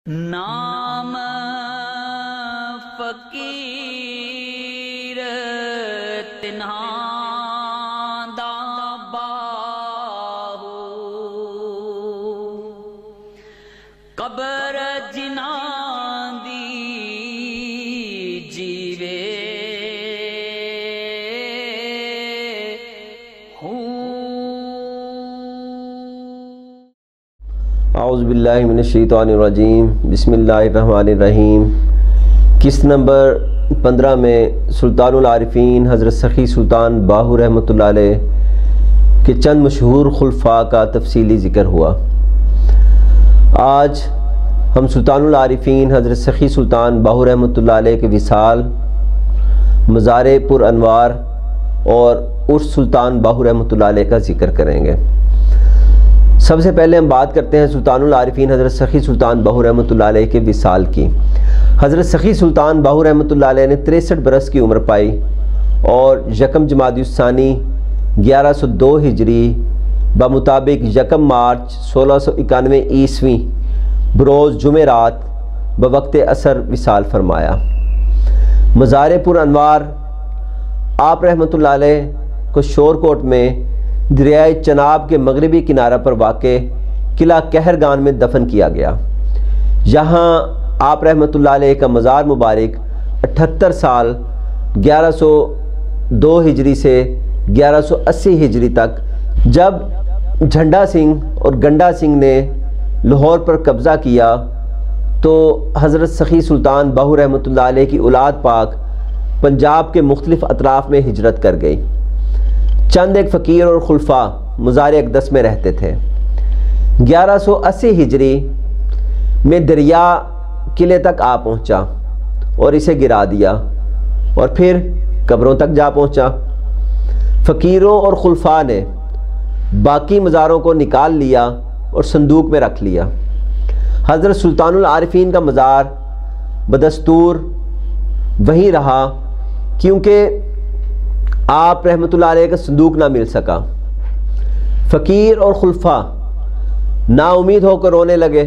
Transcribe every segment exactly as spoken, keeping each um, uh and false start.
नाम फकीर तिन्हा दा बाहू कबर जिना दी जीवे आउज़ु बिल्लाहि मिनश शैतानिर रजीम बिस्मिल्लाहिर्रहमानिर्रहीम। किस्त नंबर पंद्रह में सुल्तानुल आरिफीन हज़रत सखी सुल्तान बाहू रहमतुल्लाह अलैह के चंद मशहूर खुलफा का तफसीली ज़िक्र हुआ। आज हम सुल्तानुल आरिफीन हज़रत सखी सुल्तान बाहू रहमतुल्लाह अलैह के विसाल, मज़ार पुर अनवार और उर्स सुल्तान बाहू रहमतुल्लाह अलैह का ज़िक्र करेंगे। सबसे पहले हम बात करते हैं सुल्तानुल आरिफीन हज़रत सखी सुल्तान बाहू रहमतुल्लाह अलैह के विसाल की। हज़रत सखी सुल्तान बाहू रहमतुल्लाह अलैह ने तिरसठ बरस की उम्र पाई और यकम जमादियुस्सानी ग्यारह सौ दो हिजरी बमुताबिक यकम मार्च सोलह सौ इक्यानवे ईस्वी बरोज़ जुमेरात बवक्त असर विसाल फरमाया। मज़ार पुर अनवार आप रहमतुल्लाह अलैह को शोरकोट में दरियाए चनाब के मगरबी किनारा पर वाक़े किला कहरगान में दफन किया गया। यहाँ आप रहमतुल्लाह अलैह का मज़ार मुबारक अठहत्तर साल ग्यारह सौ दो हिजरी से ग्यारह सौ अस्सी हिजरी तक, जब झंडा सिंह और गंडा सिंह ने लाहौर पर कब्ज़ा किया तो हज़रत सखी सुल्तान बाहू रहमतुल्लाह अलैह की औलाद पाक पंजाब के मुख्तलिफ़ अतराफ़ में हिजरत कर गई। चंद एक फ़कीर और खुलफा मज़ार अक़दस में रहते थे। ग्यारह सौ अस्सी हिजरी में दरिया किले तक आ पहुंचा और इसे गिरा दिया और फिर कब्रों तक जा पहुंचा। फ़कीरों और खुलफा ने बाकी मज़ारों को निकाल लिया और संदूक में रख लिया। हज़रत सुल्तानुल आरिफीन का मज़ार बदस्तूर वहीं रहा क्योंकि आप रहमतुल्लाह अलैह का संदूक ना मिल सका। फ़कीर और खुलफा नाउमीद होकर रोने लगे।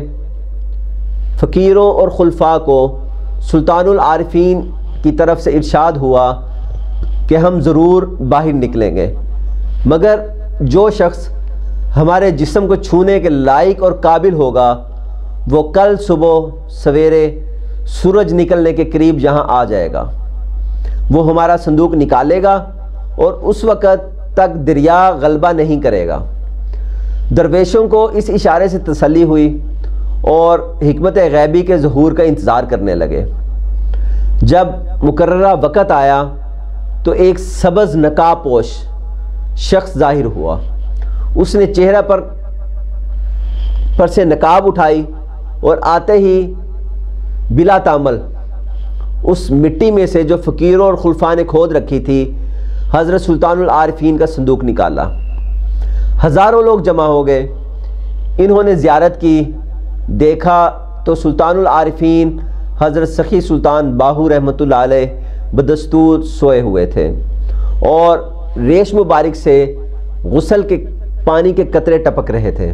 फ़कीरों और खुलफा को सुल्तानुल आरिफीन की तरफ से इरशाद हुआ कि हम ज़रूर बाहर निकलेंगे, मगर जो शख्स हमारे जिस्म को छूने के लायक और काबिल होगा वो कल सुबह सवेरे सूरज निकलने के करीब यहाँ आ जाएगा। वो हमारा संदूक निकालेगा और उस वक़्त तक दरिया गलबा नहीं करेगा। दरवेशों को इस इशारे से तसल्ली हुई और हिकमत गैबी के ज़हूर का इंतज़ार करने लगे। जब मुकर्ररा वक़्त आया तो एक सबज़ नकाब पोश शख्स ज़ाहिर हुआ। उसने चेहरा पर पर से नकाब उठाई और आते ही बिला तामल उस मिट्टी में से जो फ़कीरों और खुलफा ने खोद रखी थी हज़रत सुल्तानुल आरिफीन का संदूक निकाला। हज़ारों लोग जमा हो गए। इन्होंने ज़ियारत की, देखा तो सुल्तानुल आरिफीन हज़रत सखी सुल्तान बाहू रहमतुल्लाह अलैह बदस्तूर सोए हुए थे और रेश मुबारक से गुस्ल के पानी के कतरे टपक रहे थे।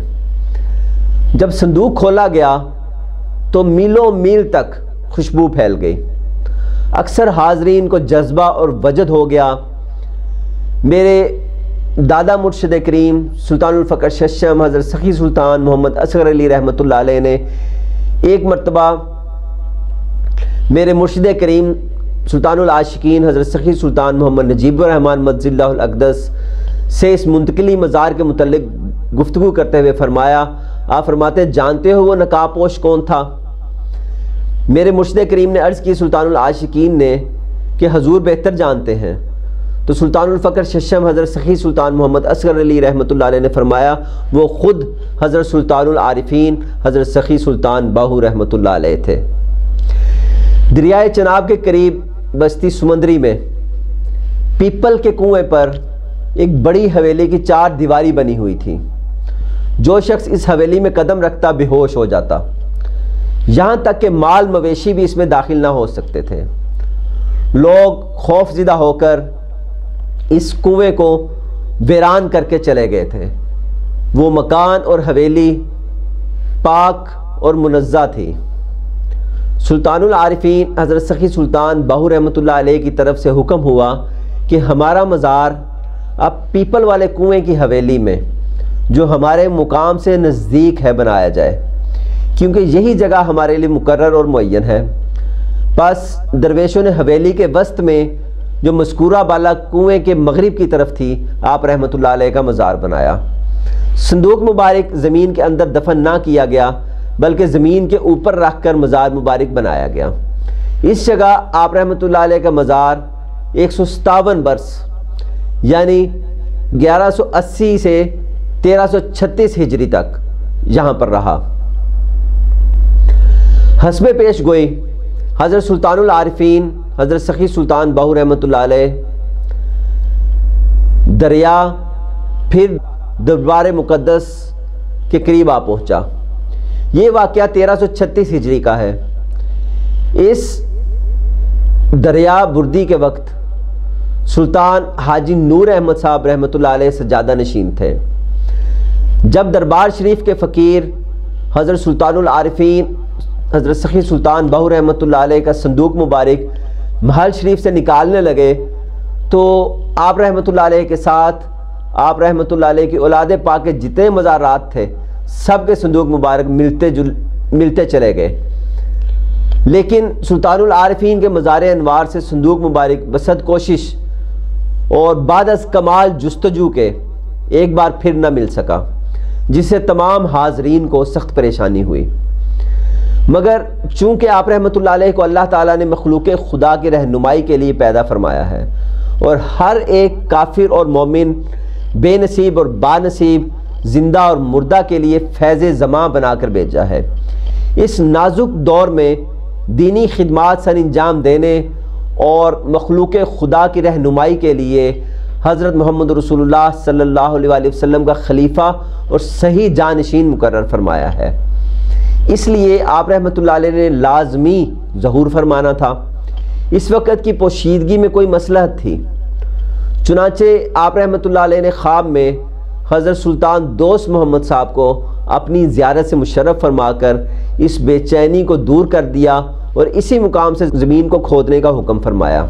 जब संदूक खोला गया तो मीलों मील तक खुशबू फैल गई। अक्सर हाजरीन को जज्बा और वजद हो गया। मेरे दादा मुर्शिद करीम सुल्तानुल फ़क़र शशम हज़रत सखी सुल्तान मोहम्मद असगर अली रहमतुल्लाह अलैह ने एक मरतबा मेरे मुर्शिद करीम सुल्तानुल आशिकीन हज़रत सखी सुल्तान मोहम्मद नजीबुर रहमान मज़िल्लाहुल अक़दस से इस मुंतकिली मज़ार के मुतल्लिक़ गुफ्तगू करते हुए फरमाया, आप फरमाते जानते हो वो नकाबपोश कौन था? मेरे मुर्शिद करीम ने अर्ज़ की सुल्तानुल आशिकीन ने कि हजूर बेहतर जानते हैं। तो सुल्तानुल फ़क़र शशम हज़रत सखी सुल्तान मोहम्मद असगर अली रहमतुल्लाह अलैह ने फरमाया वो ख़ुद हज़रत सुल्तानुल आरिफीन हज़रत सखी सुल्तान बाहू रहमतुल्लाह अलैह थे। दरियाए चनाब के करीब बस्ती सुमंदरी में पीपल के कुएँ पर एक बड़ी हवेली की चार दीवारी बनी हुई थी। जो शख्स इस हवेली में कदम रखता बेहोश हो जाता। यहाँ तक कि माल मवेशी भी इसमें दाखिल ना हो सकते थे। लोग खौफज़दा होकर इस कुएं को वीरान करके चले गए थे। वो मकान और हवेली पाक और मुनज़्ज़ा थी। سلطان العارفین حضرت سخی سلطان باہو رحمۃ اللہ علیہ کی طرف سے حکم ہوا کہ ہمارا مزار اب پیپل والے کنویں کی حویلی میں جو ہمارے مقام سے نزدیک ہے بنایا جائے، کیونکہ یہی جگہ ہمارے لیے مقرر اور معین ہے۔ پس درویشوں نے حویلی کے وسط میں جو مذکورہ بالا کنویں کے مغرب کی طرف تھی آپ رحمۃ اللہ علیہ کا مزار بنایا۔ صندوق مبارک زمین کے اندر دفن نہ کیا گیا بلکہ زمین کے اوپر رکھ کر مزار مبارک بنایا گیا۔ اس جگہ آپ رحمۃ اللہ علیہ کا مزار ایک سو ستاون برس یعنی گیارہ سو اسی سے تیرہ سو چھتیس ہجری تک یہاں پر رہا۔ حسب پیش گوئی حضرت سلطان العارفین حضرت سخی سلطان باہو رحمۃ اللہ علیہ دریا پھر دربار مقدس کے قریب آ پہنچا۔ یہ واقعہ تیرہ سو چھتیس ہجری کا ہے۔ اس دریا بردی کے وقت سلطان حاجی نور احمد صاحب رحمۃ اللہ علیہ سجادہ نشین تھے۔ جب دربار شریف کے فقیر حضرت سلطان العارفین حضرت سخی سلطان باہو رحمۃ اللہ علیہ کا صندوق مبارک محل شریف سے نکالنے لگے تو آپ رحمۃ اللہ علیہ کے ساتھ آپ رحمۃ اللہ علیہ کی اولاد پاک کے جتنے مزارات تھے سب کے صندوق مبارک ملتے جل ملتے چلے گئے، لیکن سلطان العارفین کے مزار انوار سے صندوق مبارک بصد کوشش اور بعد از کمال جستجو کے ایک بار پھر نہ مل سکا، جس سے تمام حاضرین کو سخت پریشانی ہوئی۔ مگر چونکہ آپ رحمۃ اللہ علیہ کو اللہ تعالیٰ نے مخلوق خدا کی رہنمائی کے لیے پیدا فرمایا ہے اور ہر ایک کافر اور مومن، بے نصیب اور با نصیب، زندہ اور مردہ کے لیے فیض زماں بنا کر بھیجا ہے، اس نازک دور میں دینی خدمات سر انجام دینے اور مخلوق خدا کی رہنمائی کے لیے حضرت محمد رسول اللہ صلی اللہ علیہ وآلہ وسلم کا خلیفہ اور صحیح جانشین مقرر فرمایا ہے۔ اس لیے آپ رحمۃ اللہ علیہ نے لازمی ظہور فرمانا تھا۔ اس وقت کی پوشیدگی میں کوئی مصلحت تھی، چنانچہ آپ رحمۃ اللہ علیہ نے خواب میں حضرت سلطان دوست محمد صاحب کو اپنی زیارت سے مشرف فرما کر اس بے چینی کو دور کر دیا اور اسی مقام سے زمین کو کھودنے کا حکم فرمایا۔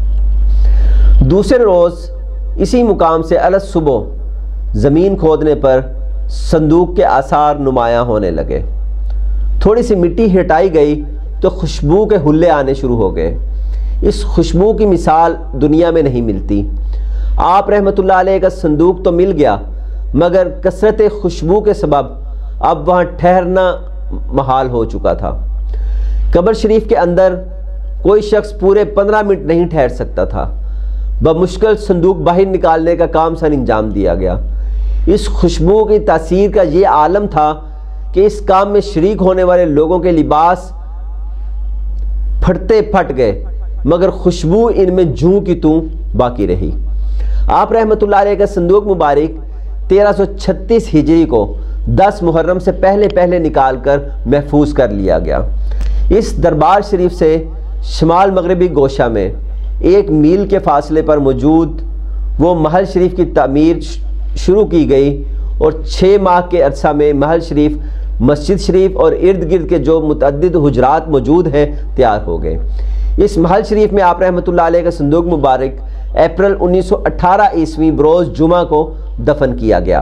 دوسرے روز اسی مقام سے الگ صبح زمین کھودنے پر صندوق کے آثار نمایاں ہونے لگے۔ تھوڑی سی مٹی ہٹائی گئی تو خوشبو کے حلے آنے شروع ہو گئے۔ اس خوشبو کی مثال دنیا میں نہیں ملتی۔ آپ رحمۃ اللہ علیہ کا صندوق تو مل گیا مگر کثرت خوشبو کے سبب اب وہاں ٹھہرنا محال ہو چکا تھا۔ قبر شریف کے اندر کوئی شخص پورے پندرہ منٹ نہیں ٹھہر سکتا تھا۔ بمشکل صندوق باہر نکالنے کا کام سر انجام دیا گیا۔ اس خوشبو کی تاثیر کا یہ عالم تھا کہ اس کام میں شریک ہونے والے لوگوں کے لباس پھٹتے پھٹ گئے مگر خوشبو ان میں جوں کی توں باقی رہی۔ آپ رحمۃ اللہ علیہ کا صندوق مبارک تیرہ سو چھتیس ہجری کو دس محرم سے پہلے پہلے نکال کر محفوظ کر لیا گیا۔ اس دربار شریف سے شمال مغربی گوشہ میں ایک میل کے فاصلے پر موجود وہ محل شریف کی تعمیر شروع کی گئی اور چھ ماہ کے عرصہ میں محل شریف، مسجد شریف اور ارد گرد کے جو متعدد حجرات موجود ہیں تیار ہو گئے۔ اس محل شریف میں آپ رحمۃ اللہ علیہ کا صندوق مبارک اپریل انیس سو اٹھارہ عیسوی بروز جمعہ کو دفن کیا گیا۔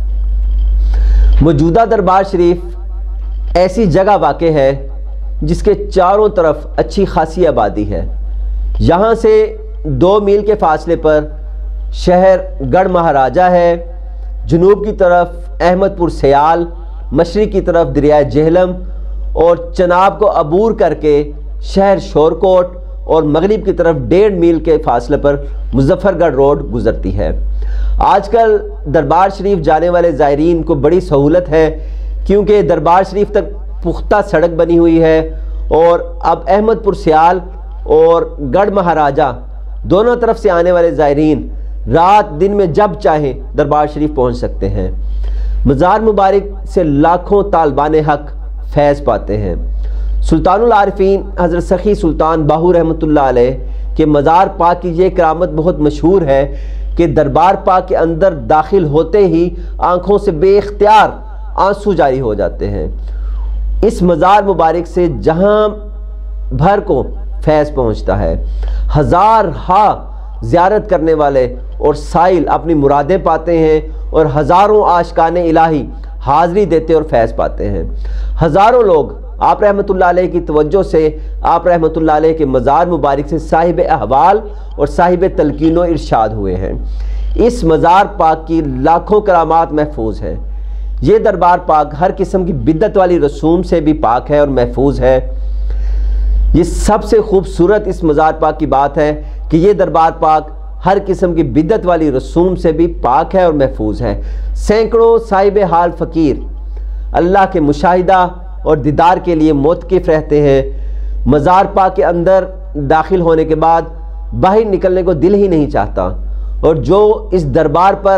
موجودہ دربار شریف ایسی جگہ واقع ہے جس کے چاروں طرف اچھی خاصی آبادی ہے۔ یہاں سے دو میل کے فاصلے پر شہر گڑھ مہاراجہ ہے، جنوب کی طرف احمد پور سیال، مشرق کی طرف دریائے جہلم اور چناب کو عبور کر کے شہر شورکوٹ اور مغرب کی طرف ڈیڑھ میل کے فاصلے پر مظفر گڑھ روڈ گزرتی ہے۔ آج کل دربار شریف جانے والے زائرین کو بڑی سہولت ہے کیونکہ دربار شریف تک پختہ سڑک بنی ہوئی ہے اور اب احمد پور سیال اور گڑھ مہاراجہ دونوں طرف سے آنے والے زائرین رات دن میں جب چاہیں دربار شریف پہنچ سکتے ہیں۔ مزار مبارک سے لاکھوں طالبان حق فیض پاتے ہیں۔ سلطان العارفین حضرت سخی سلطان باہو رحمۃ اللہ علیہ کے مزار پاک کی یہ کرامت بہت مشہور ہے کہ دربار پاک کے اندر داخل ہوتے ہی آنکھوں سے بے اختیار آنسو جاری ہو جاتے ہیں۔ اس مزار مبارک سے جہاں بھر کو فیض پہنچتا ہے۔ ہزار ہا زیارت کرنے والے اور سائل اپنی مرادیں پاتے ہیں، اور ہزاروں عاشقان الہی حاضری دیتے اور فیض پاتے ہیں۔ ہزاروں لوگ آپ رحمۃ اللہ علیہ کی توجہ سے آپ رحمۃ اللہ علیہ کے مزار مبارک سے صاحب احوال اور صاحب تلقین و ارشاد ہوئے ہیں۔ اس مزار پاک کی لاکھوں کرامات محفوظ ہیں۔ یہ دربار پاک ہر قسم کی بدعت والی رسوم سے بھی پاک ہے اور محفوظ ہے۔ یہ سب سے خوبصورت اس مزار پاک کی بات ہے کہ یہ دربار پاک ہر قسم کی بدعت والی رسوم سے بھی پاک ہے اور محفوظ ہے۔ سینکڑوں صاحب حال فقیر اللہ کے مشاہدہ اور دیدار کے لیے موتقف رہتے ہیں۔ مزار پاک کے اندر داخل ہونے کے بعد باہر نکلنے کو دل ہی نہیں چاہتا، اور جو اس دربار پر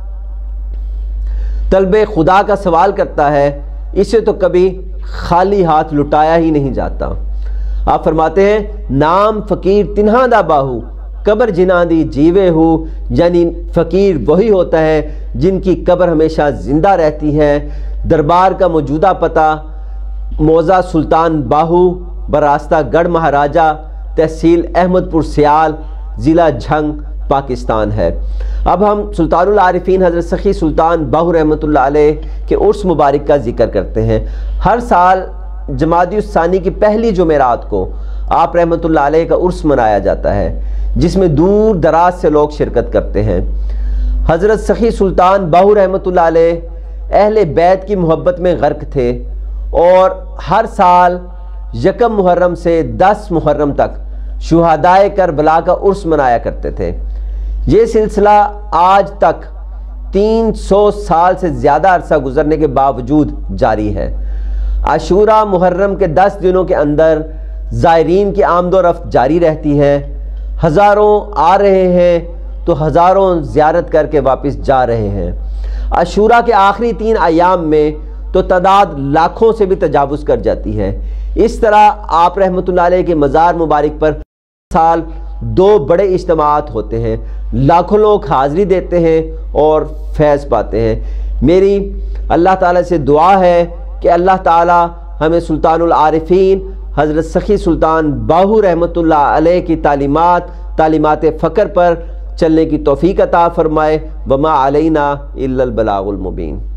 طلب خدا کا سوال کرتا ہے اسے تو کبھی خالی ہاتھ لٹایا ہی نہیں جاتا۔ آپ فرماتے ہیں نام فقیر تنہا دا باہو قبر جناں دی جیوے ہو، یعنی فقیر وہی ہوتا ہے جن کی قبر ہمیشہ زندہ رہتی ہے۔ دربار کا موجودہ پتہ موضع سلطان باہو براستہ گڑھ مہاراجہ، تحصیل احمد پور سیال، ضلع جھنگ، پاکستان ہے۔ اب ہم سلطان العارفین حضرت سخی سلطان باہو رحمۃ اللہ علیہ کے عرس مبارک کا ذکر کرتے ہیں۔ ہر سال جمادی الثانی کی پہلی جمعرات کو آپ رحمۃ اللہ علیہ کا عرس منایا جاتا ہے، جس میں دور دراز سے لوگ شرکت کرتے ہیں۔ حضرت سخی سلطان باہو رحمۃ اللہ علیہ اہل بیت کی محبت میں غرق تھے، اور ہر سال یکم محرم سے دس محرم تک شہدائے کربلا کا عرس منایا کرتے تھے۔ یہ سلسلہ آج تک تین سو سال سے زیادہ عرصہ گزرنے کے باوجود جاری ہے۔ عاشورہ محرم کے دس دنوں کے اندر زائرین کی آمد و رفت جاری رہتی ہے۔ ہزاروں آ رہے ہیں تو ہزاروں زیارت کر کے واپس جا رہے ہیں۔ عاشورہ کے آخری تین ایام میں تو تعداد لاکھوں سے بھی تجاوز کر جاتی ہے۔ اس طرح آپ رحمۃ اللہ علیہ کے مزار مبارک پر سال دو بڑے اجتماعات ہوتے ہیں، لاکھوں لوگ حاضری دیتے ہیں اور فیض پاتے ہیں۔ میری اللہ تعالیٰ سے دعا ہے کہ اللہ تعالیٰ ہمیں سلطان العارفین حضرت سخی سلطان باہو رحمۃ اللہ علیہ کی تعلیمات تعلیمات فقر پر چلنے کی توفیق عطا فرمائے۔ وما علینا الا البلاغ المبین۔